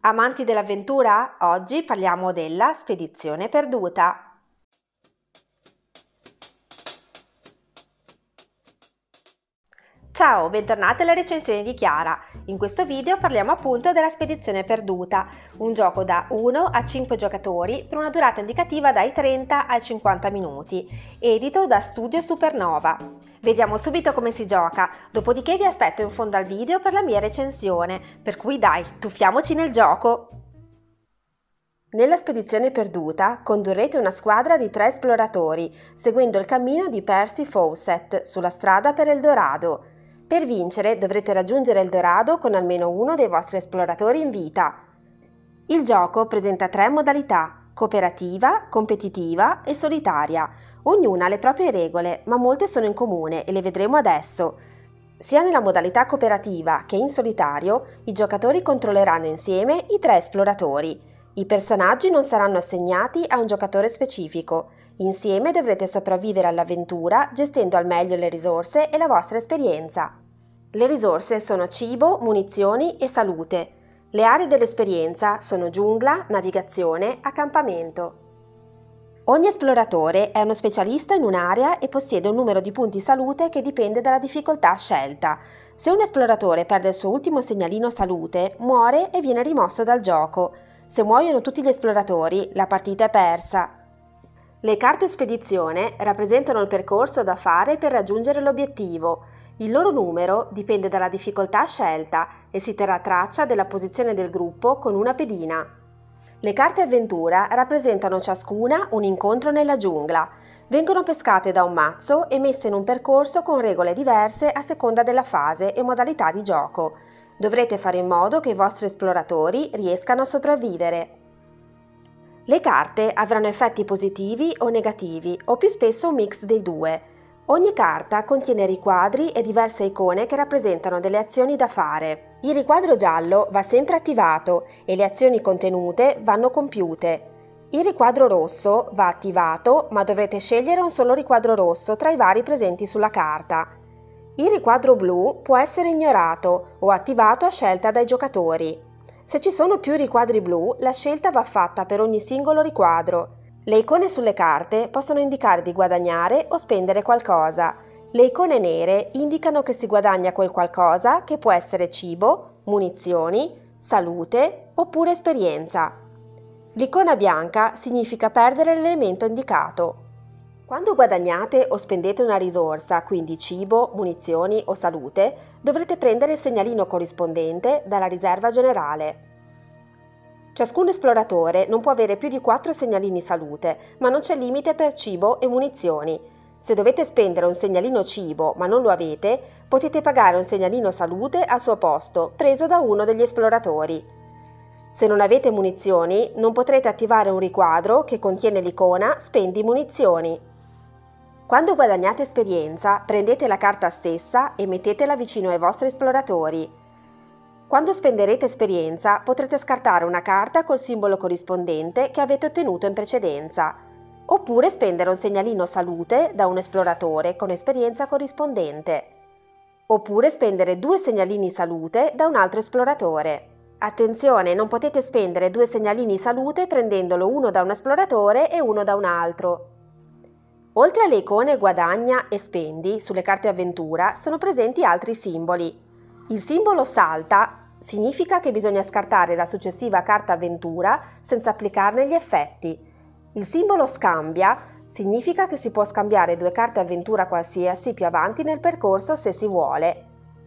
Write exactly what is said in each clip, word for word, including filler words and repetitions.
Amanti dell'avventura? Oggi parliamo della spedizione perduta. Ciao, bentornati alla recensione di Chiara. In questo video parliamo appunto della spedizione perduta, un gioco da uno a cinque giocatori per una durata indicativa dai trenta ai cinquanta minuti, edito da Studio Supernova. Vediamo subito come si gioca, dopodiché vi aspetto in fondo al video per la mia recensione, per cui dai, tuffiamoci nel gioco! Nella spedizione perduta condurrete una squadra di tre esploratori, seguendo il cammino di Percy Fawcett sulla strada per Eldorado. Per vincere dovrete raggiungere Eldorado con almeno uno dei vostri esploratori in vita. Il gioco presenta tre modalità: cooperativa, competitiva e solitaria. Ognuna ha le proprie regole, ma molte sono in comune e le vedremo adesso. Sia nella modalità cooperativa che in solitario, i giocatori controlleranno insieme i tre esploratori. I personaggi non saranno assegnati a un giocatore specifico. Insieme dovrete sopravvivere all'avventura gestendo al meglio le risorse e la vostra esperienza. Le risorse sono cibo, munizioni e salute. Le aree dell'esperienza sono giungla, navigazione, accampamento. Ogni esploratore è uno specialista in un'area e possiede un numero di punti salute che dipende dalla difficoltà scelta. Se un esploratore perde il suo ultimo segnalino salute, muore e viene rimosso dal gioco. Se muoiono tutti gli esploratori, la partita è persa. Le carte spedizione rappresentano il percorso da fare per raggiungere l'obiettivo. Il loro numero dipende dalla difficoltà scelta e si terrà traccia della posizione del gruppo con una pedina. Le carte avventura rappresentano ciascuna un incontro nella giungla. Vengono pescate da un mazzo e messe in un percorso con regole diverse a seconda della fase e modalità di gioco. Dovrete fare in modo che i vostri esploratori riescano a sopravvivere. Le carte avranno effetti positivi o negativi, o più spesso un mix dei due. Ogni carta contiene riquadri e diverse icone che rappresentano delle azioni da fare. Il riquadro giallo va sempre attivato e le azioni contenute vanno compiute. Il riquadro rosso va attivato, ma dovrete scegliere un solo riquadro rosso tra i vari presenti sulla carta. Il riquadro blu può essere ignorato o attivato a scelta dai giocatori. Se ci sono più riquadri blu, la scelta va fatta per ogni singolo riquadro. Le icone sulle carte possono indicare di guadagnare o spendere qualcosa. Le icone nere indicano che si guadagna quel qualcosa che può essere cibo, munizioni, salute oppure esperienza. L'icona bianca significa perdere l'elemento indicato. Quando guadagnate o spendete una risorsa, quindi cibo, munizioni o salute, dovrete prendere il segnalino corrispondente dalla riserva generale. Ciascun esploratore non può avere più di quattro segnalini salute, ma non c'è limite per cibo e munizioni. Se dovete spendere un segnalino cibo ma non lo avete, potete pagare un segnalino salute al suo posto, preso da uno degli esploratori. Se non avete munizioni, non potrete attivare un riquadro che contiene l'icona Spendi munizioni. Quando guadagnate esperienza, prendete la carta stessa e mettetela vicino ai vostri esploratori. Quando spenderete esperienza, potrete scartare una carta col simbolo corrispondente che avete ottenuto in precedenza, oppure spendere un segnalino salute da un esploratore con esperienza corrispondente, oppure spendere due segnalini salute da un altro esploratore. Attenzione, non potete spendere due segnalini salute prendendolo uno da un esploratore e uno da un altro. Oltre alle icone guadagna e spendi, sulle carte avventura sono presenti altri simboli. Il simbolo salta significa che bisogna scartare la successiva carta avventura senza applicarne gli effetti. Il simbolo scambia significa che si può scambiare due carte avventura qualsiasi più avanti nel percorso se si vuole.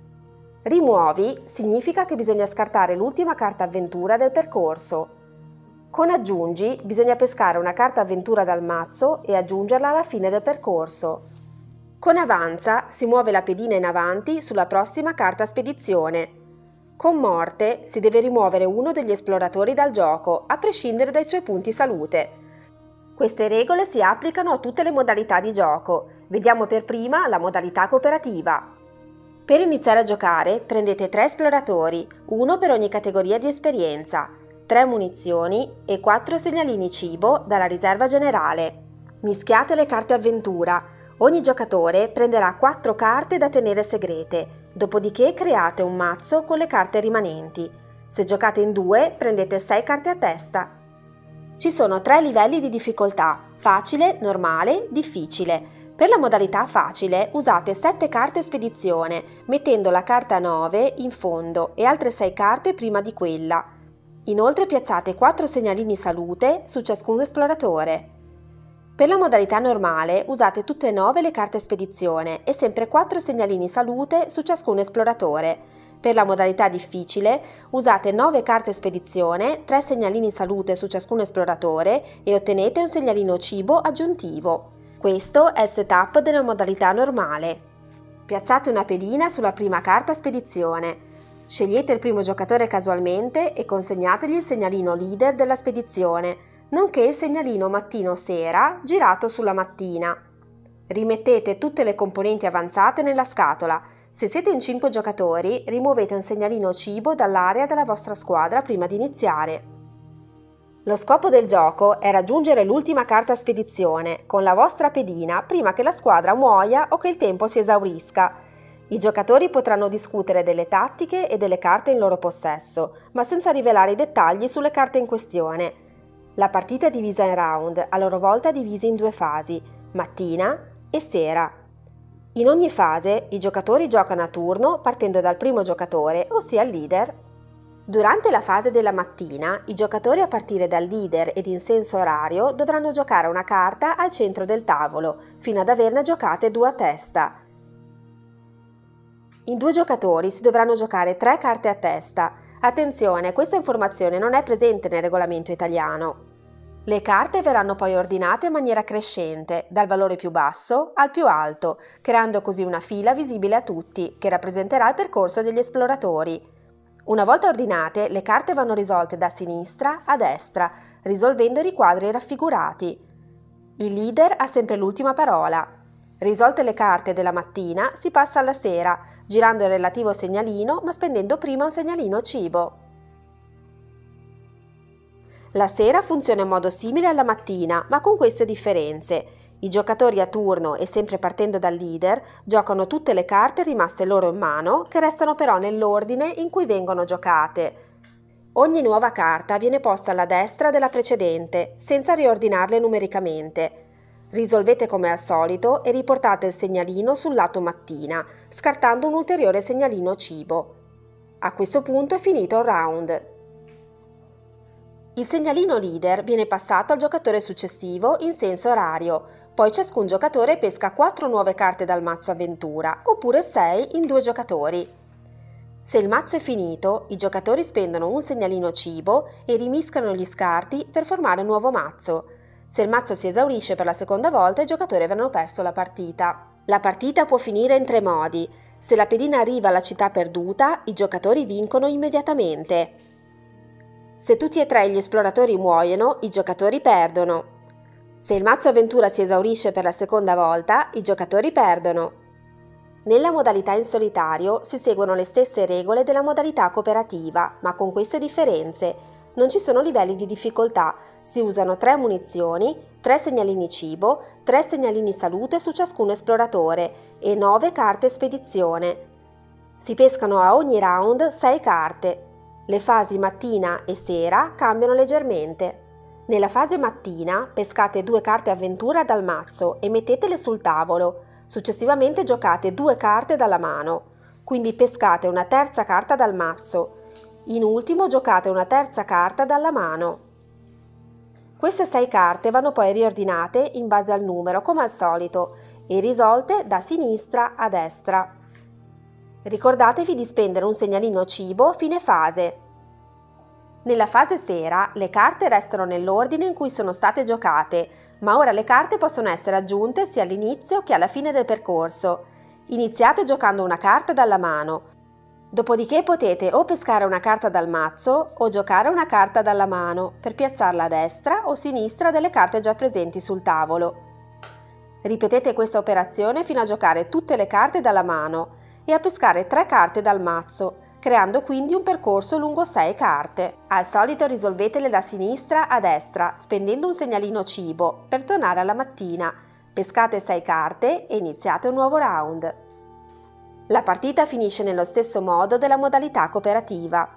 Rimuovi significa che bisogna scartare l'ultima carta avventura del percorso. Con aggiungi bisogna pescare una carta avventura dal mazzo e aggiungerla alla fine del percorso. Con avanza si muove la pedina in avanti sulla prossima carta spedizione. Con morte si deve rimuovere uno degli esploratori dal gioco, a prescindere dai suoi punti salute. Queste regole si applicano a tutte le modalità di gioco. Vediamo per prima la modalità cooperativa. Per iniziare a giocare prendete tre esploratori, uno per ogni categoria di esperienza, tre munizioni e quattro segnalini cibo dalla riserva generale. Mischiate le carte avventura. Ogni giocatore prenderà quattro carte da tenere segrete, dopodiché create un mazzo con le carte rimanenti. Se giocate in due, prendete sei carte a testa. Ci sono tre livelli di difficoltà: facile, normale, difficile. Per la modalità facile usate sette carte spedizione, mettendo la carta nove in fondo e altre sei carte prima di quella. Inoltre piazzate quattro segnalini salute su ciascun esploratore. Per la modalità normale usate tutte e nove le carte spedizione e sempre quattro segnalini salute su ciascun esploratore. Per la modalità difficile usate nove carte spedizione, tre segnalini salute su ciascun esploratore e ottenete un segnalino cibo aggiuntivo. Questo è il setup della modalità normale. Piazzate una pedina sulla prima carta spedizione. Scegliete il primo giocatore casualmente e consegnategli il segnalino leader della spedizione, nonché il segnalino mattino-sera girato sulla mattina. Rimettete tutte le componenti avanzate nella scatola. Se siete in cinque giocatori, rimuovete un segnalino cibo dall'area della vostra squadra prima di iniziare. Lo scopo del gioco è raggiungere l'ultima carta spedizione con la vostra pedina prima che la squadra muoia o che il tempo si esaurisca. I giocatori potranno discutere delle tattiche e delle carte in loro possesso, ma senza rivelare i dettagli sulle carte in questione. La partita è divisa in round, a loro volta divisi in due fasi, mattina e sera. In ogni fase i giocatori giocano a turno partendo dal primo giocatore, ossia il leader. Durante la fase della mattina, i giocatori a partire dal leader ed in senso orario dovranno giocare una carta al centro del tavolo, fino ad averne giocate due a testa. In due giocatori si dovranno giocare tre carte a testa. Attenzione, questa informazione non è presente nel regolamento italiano. Le carte verranno poi ordinate in maniera crescente, dal valore più basso al più alto, creando così una fila visibile a tutti, che rappresenterà il percorso degli esploratori. Una volta ordinate, le carte vanno risolte da sinistra a destra, risolvendo i riquadri raffigurati. Il leader ha sempre l'ultima parola. Risolte le carte della mattina, si passa alla sera, girando il relativo segnalino ma spendendo prima un segnalino cibo. La sera funziona in modo simile alla mattina, ma con queste differenze. I giocatori a turno e sempre partendo dal leader giocano tutte le carte rimaste loro in mano, che restano però nell'ordine in cui vengono giocate. Ogni nuova carta viene posta alla destra della precedente, senza riordinarle numericamente. Risolvete come al solito e riportate il segnalino sul lato mattina, scartando un ulteriore segnalino cibo. A questo punto è finito il round. Il segnalino leader viene passato al giocatore successivo in senso orario, poi ciascun giocatore pesca quattro nuove carte dal mazzo avventura, oppure sei in due giocatori. Se il mazzo è finito, i giocatori spendono un segnalino cibo e rimiscano gli scarti per formare un nuovo mazzo. Se il mazzo si esaurisce per la seconda volta, i giocatori avranno perso la partita. La partita può finire in tre modi. Se la pedina arriva alla città perduta, i giocatori vincono immediatamente. Se tutti e tre gli esploratori muoiono, i giocatori perdono. Se il mazzo avventura si esaurisce per la seconda volta, i giocatori perdono. Nella modalità in solitario si seguono le stesse regole della modalità cooperativa, ma con queste differenze. Non ci sono livelli di difficoltà, si usano tre munizioni, tre segnalini cibo, tre segnalini salute su ciascun esploratore e nove carte spedizione. Si pescano a ogni round sei carte. Le fasi mattina e sera cambiano leggermente. Nella fase mattina pescate due carte avventura dal mazzo e mettetele sul tavolo. Successivamente giocate due carte dalla mano, quindi pescate una terza carta dal mazzo. In ultimo giocate una terza carta dalla mano. Queste sei carte vanno poi riordinate in base al numero come al solito e risolte da sinistra a destra. Ricordatevi di spendere un segnalino cibo a fine fase. Nella fase sera le carte restano nell'ordine in cui sono state giocate, ma ora le carte possono essere aggiunte sia all'inizio che alla fine del percorso. Iniziate giocando una carta dalla mano, dopodiché potete o pescare una carta dal mazzo o giocare una carta dalla mano per piazzarla a destra o sinistra delle carte già presenti sul tavolo. Ripetete questa operazione fino a giocare tutte le carte dalla mano e a pescare tre carte dal mazzo, creando quindi un percorso lungo sei carte. Al solito risolvetele da sinistra a destra, spendendo un segnalino cibo per tornare alla mattina. Pescate sei carte e iniziate un nuovo round. La partita finisce nello stesso modo della modalità cooperativa.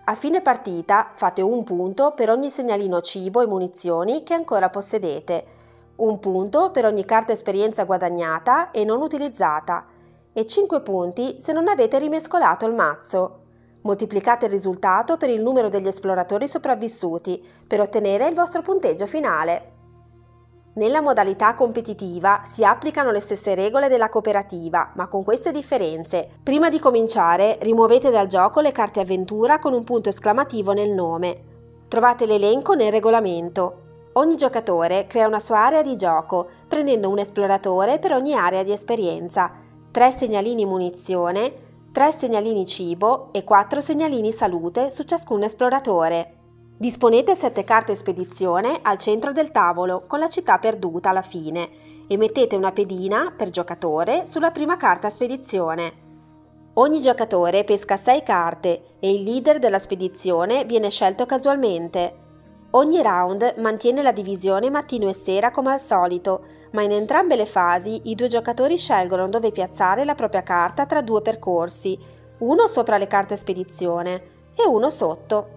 A fine partita fate un punto per ogni segnalino cibo e munizioni che ancora possedete, un punto per ogni carta esperienza guadagnata e non utilizzata e cinque punti se non avete rimescolato il mazzo. Moltiplicate il risultato per il numero degli esploratori sopravvissuti per ottenere il vostro punteggio finale. Nella modalità competitiva si applicano le stesse regole della cooperativa, ma con queste differenze. Prima di cominciare, rimuovete dal gioco le carte avventura con un punto esclamativo nel nome. Trovate l'elenco nel regolamento. Ogni giocatore crea una sua area di gioco, prendendo un esploratore per ogni area di esperienza, tre segnalini munizione, tre segnalini cibo e quattro segnalini salute su ciascun esploratore. Disponete sette carte spedizione al centro del tavolo con la città perduta alla fine e mettete una pedina per giocatore sulla prima carta spedizione. Ogni giocatore pesca sei carte e il leader della spedizione viene scelto casualmente. Ogni round mantiene la divisione mattino e sera come al solito, ma in entrambe le fasi i due giocatori scelgono dove piazzare la propria carta tra due percorsi, uno sopra le carte spedizione e uno sotto.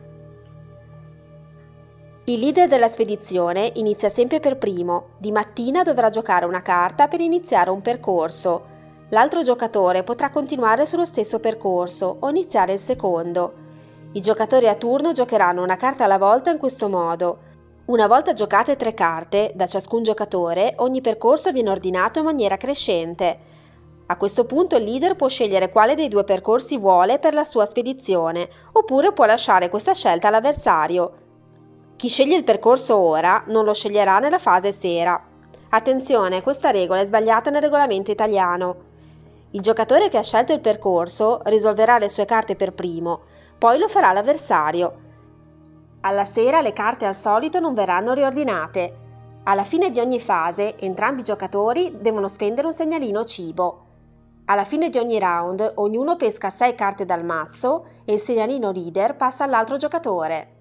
Il leader della spedizione inizia sempre per primo, di mattina dovrà giocare una carta per iniziare un percorso. L'altro giocatore potrà continuare sullo stesso percorso o iniziare il secondo. I giocatori a turno giocheranno una carta alla volta in questo modo. Una volta giocate tre carte da ciascun giocatore, ogni percorso viene ordinato in maniera crescente. A questo punto il leader può scegliere quale dei due percorsi vuole per la sua spedizione, oppure può lasciare questa scelta all'avversario. Chi sceglie il percorso ora non lo sceglierà nella fase sera. Attenzione, questa regola è sbagliata nel regolamento italiano. Il giocatore che ha scelto il percorso risolverà le sue carte per primo, poi lo farà l'avversario. Alla sera le carte al solito non verranno riordinate. Alla fine di ogni fase entrambi i giocatori devono spendere un segnalino cibo. Alla fine di ogni round ognuno pesca sei carte dal mazzo e il segnalino leader passa all'altro giocatore.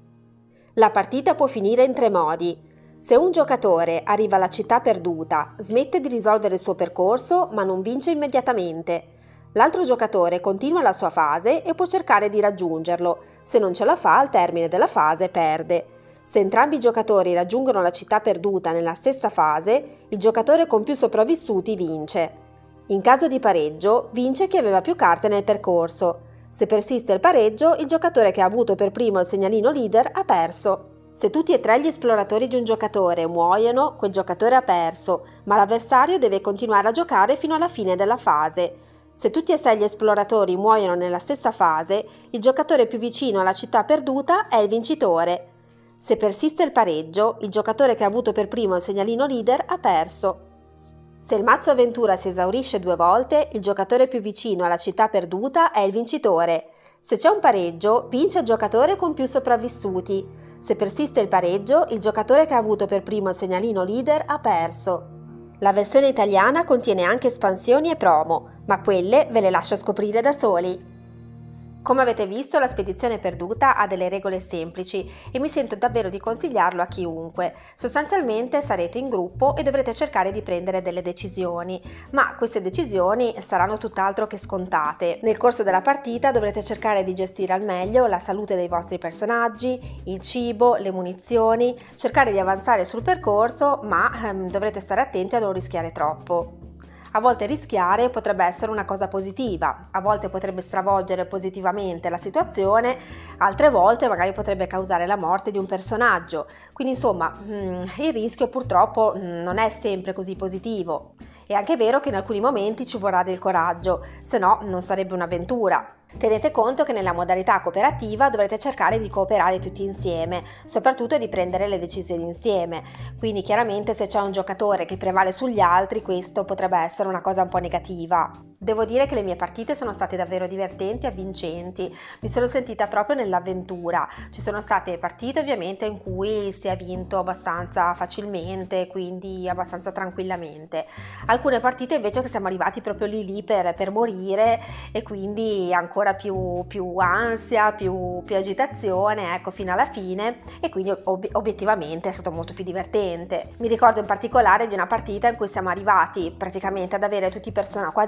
La partita può finire in tre modi. Se un giocatore arriva alla città perduta, smette di risolvere il suo percorso ma non vince immediatamente. L'altro giocatore continua la sua fase e può cercare di raggiungerlo. Se non ce la fa, al termine della fase perde. Se entrambi i giocatori raggiungono la città perduta nella stessa fase, il giocatore con più sopravvissuti vince. In caso di pareggio, vince chi aveva più carte nel percorso. Se persiste il pareggio, il giocatore che ha avuto per primo il segnalino leader ha perso. Se tutti e tre gli esploratori di un giocatore muoiono, quel giocatore ha perso, ma l'avversario deve continuare a giocare fino alla fine della fase. Se tutti e sei gli esploratori muoiono nella stessa fase, il giocatore più vicino alla città perduta è il vincitore. Se persiste il pareggio, il giocatore che ha avuto per primo il segnalino leader ha perso. Se il mazzo avventura si esaurisce due volte, il giocatore più vicino alla città perduta è il vincitore. Se c'è un pareggio, vince il giocatore con più sopravvissuti. Se persiste il pareggio, il giocatore che ha avuto per primo il segnalino leader ha perso. La versione italiana contiene anche espansioni e promo, ma quelle ve le lascio scoprire da soli. Come avete visto, la spedizione perduta ha delle regole semplici e mi sento davvero di consigliarlo a chiunque. Sostanzialmente sarete in gruppo e dovrete cercare di prendere delle decisioni, ma queste decisioni saranno tutt'altro che scontate. Nel corso della partita dovrete cercare di gestire al meglio la salute dei vostri personaggi, il cibo, le munizioni, cercare di avanzare sul percorso, ma ehm, dovrete stare attenti a non rischiare troppo. A volte rischiare potrebbe essere una cosa positiva, a volte potrebbe stravolgere positivamente la situazione, altre volte magari potrebbe causare la morte di un personaggio. Quindi insomma, il rischio purtroppo non è sempre così positivo. È anche vero che in alcuni momenti ci vorrà del coraggio, se no non sarebbe un'avventura. Tenete conto che nella modalità cooperativa dovrete cercare di cooperare tutti insieme, soprattutto di prendere le decisioni insieme, quindi chiaramente se c'è un giocatore che prevale sugli altri questo potrebbe essere una cosa un po' negativa. Devo dire che le mie partite sono state davvero divertenti e avvincenti, mi sono sentita proprio nell'avventura. Ci sono state partite ovviamente in cui si è vinto abbastanza facilmente, quindi abbastanza tranquillamente. Alcune partite invece che siamo arrivati proprio lì lì per, per morire e quindi ancora più, più ansia, più, più agitazione, ecco, fino alla fine, e quindi ob- obiettivamente è stato molto più divertente. Mi ricordo in particolare di una partita in cui siamo arrivati praticamente ad avere tutti i person- quasi tutti i personaggi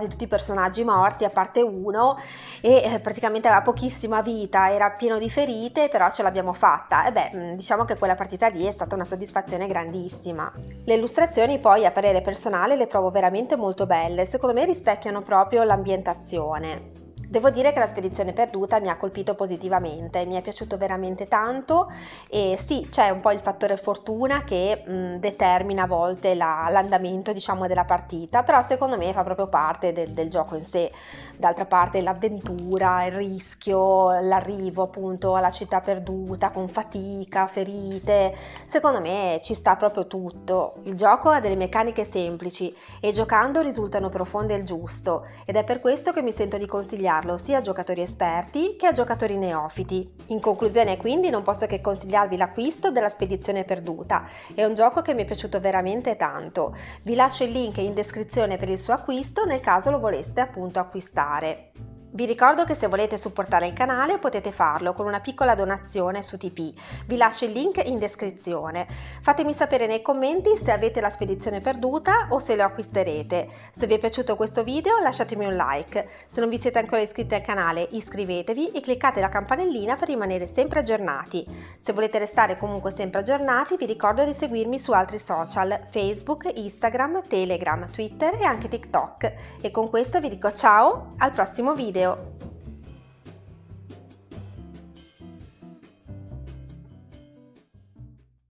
personaggi morti a parte uno e eh, praticamente aveva pochissima vita, era pieno di ferite, però ce l'abbiamo fatta. E beh, diciamo che quella partita lì è stata una soddisfazione grandissima. Le illustrazioni poi, a parere personale, le trovo veramente molto belle, secondo me rispecchiano proprio l'ambientazione. Devo dire che la spedizione perduta mi ha colpito positivamente, mi è piaciuto veramente tanto e sì, c'è un po' il fattore fortuna che mh, determina a volte la, l'andamento, diciamo, della partita, però secondo me fa proprio parte del, del gioco in sé. D'altra parte l'avventura, il rischio, l'arrivo appunto alla città perduta con fatica, ferite, secondo me ci sta proprio tutto. Il gioco ha delle meccaniche semplici e giocando risultano profonde e il giusto, ed è per questo che mi sento di consigliare sia a giocatori esperti che a giocatori neofiti. In conclusione, quindi, non posso che consigliarvi l'acquisto della Spedizione Perduta. È un gioco che mi è piaciuto veramente tanto. Vi lascio il link in descrizione per il suo acquisto nel caso lo voleste appunto acquistare. Vi ricordo che se volete supportare il canale potete farlo con una piccola donazione su Tipeee, vi lascio il link in descrizione. Fatemi sapere nei commenti se avete la Spedizione Perduta o se lo acquisterete. Se vi è piaciuto questo video lasciatemi un like, se non vi siete ancora iscritti al canale iscrivetevi e cliccate la campanellina per rimanere sempre aggiornati. Se volete restare comunque sempre aggiornati vi ricordo di seguirmi su altri social, Facebook, Instagram, Telegram, Twitter e anche TikTok. E con questo vi dico ciao, al prossimo video!